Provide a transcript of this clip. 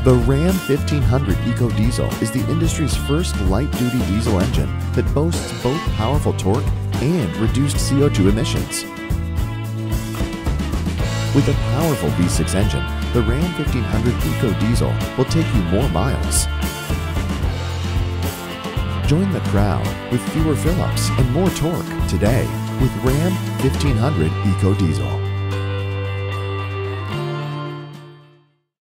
The Ram 1500 Eco Diesel is the industry's first light-duty diesel engine that boasts both powerful torque and reduced CO2 emissions. With a powerful V6 engine, the Ram 1500 Eco Diesel will take you more miles. Join the crowd with fewer fill-ups and more torque today with Ram 1500 Eco Diesel.